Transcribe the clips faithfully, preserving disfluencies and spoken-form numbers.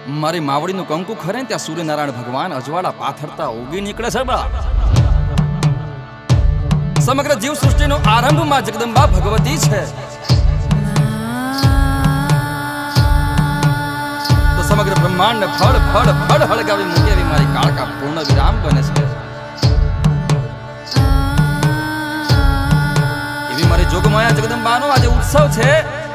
मारी मावड़ी नु कंकु खरे त्या सूर्यनारायण भगवान अजवाड़ा पाथरता उगी निकले छे बा। समग्र जीव सृष्टि नो आरंभ में जगदंबा भगवती छे। तो समग्र ब्रह्मांड फल फल फल हड़गावी मूके भी मारी काल का पूर्ण विराम बने छे। ये भी मारी जोगमाया जगदंबा नो आज उत्सव छे।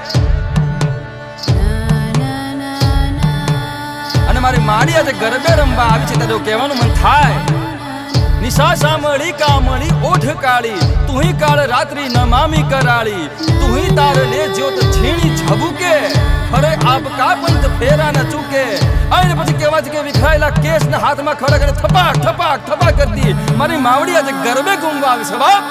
અને મારી માડી આજે ગરબે રમવા આવી છે તો કહેવાનું મન થાય નિશા સામળી કામળી ઓઢ કાળી તું ही કાળ રાત્રિ નમામી કરાળી તું ही તાર લે જ્યોત છીણી ઝબુકે ખરે આપકા પંત ફેરા ન ચૂકે અને પછી કહેવા છે કે વિખરાયેલા કેસ ના હાથમાં ખડક અને થપાક થપાક થપાક કરતી મારી માવડી આજે ગરબે ઘૂમવા આવી છે બાપ।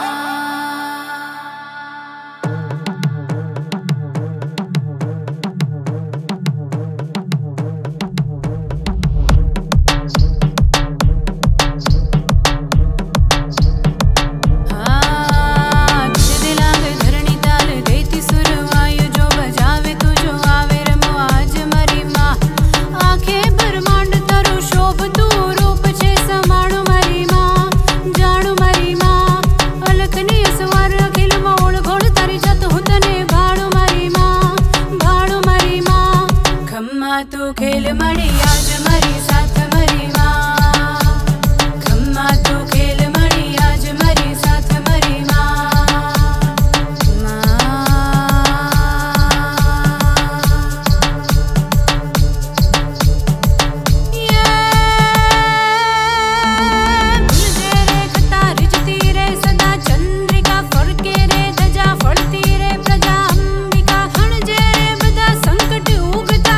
तू खेल मड़ी आज मरी साथ मरी माँ खम्मा तू खेल मड़ी आज मरी साथ मरी माँ ये भुलजे रे खतार जती रे सदा चंद्रिका फड़के रे धजा फड़ती रे प्रजा अंबिका हणजे रे बधा संकट उगता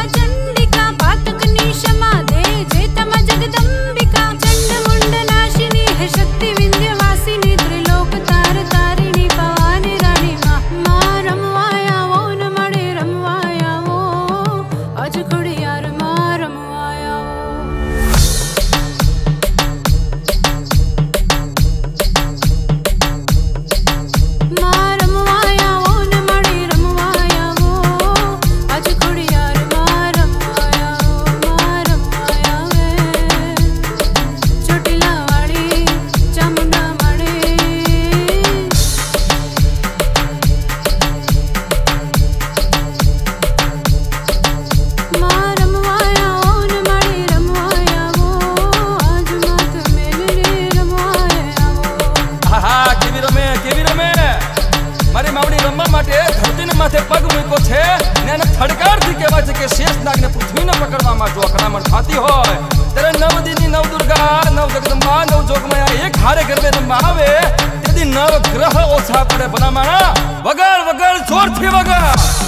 क्षमा दे जे तम जगदंबिका चंड मुंड नाशिनी है शक्ति विंध्यवासिनी त्रिलोक तार तारिणी भवानी रानी माँ माँ रमवाया वो न मड़े रमवाया वो आज खड़ियार माँ रमवाया वो माँ रमवाया वो न मड़े रमवाया वो आज खड़ियार माँ रमवाया माथे पग मूको छे ने ने थड़कार थी केवा छे के शेषनाग ने पृथ्वी ने पकड़वामां जो अकड़ामण थाती होय तेरे नव दिनी नव दुर्गा नव जगदंबा नव जोगमाया एक हारे गरबे रमवा आवे तेदी नव ग्रह ओछा पड़े भला माणा वगाड़ वगाड़ जोर थी वगाड़।